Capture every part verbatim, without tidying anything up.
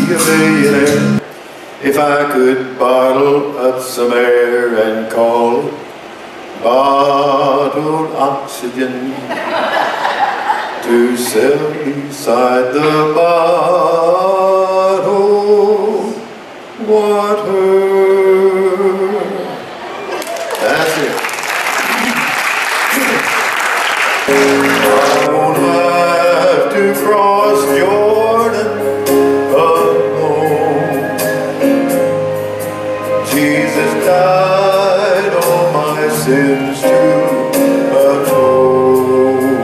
a millionaire if I could bottle up some air and call it bottled oxygen to sell beside the bottled water. That's it. I won't have to cross Jordan alone. Jesus died all my sins to atone.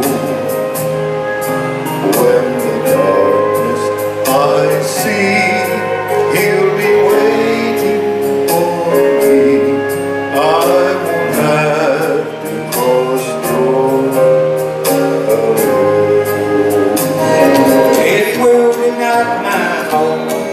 When the darkness I see, He'll be waiting for me. I won't have to cross Jordan alone. This world is not my home.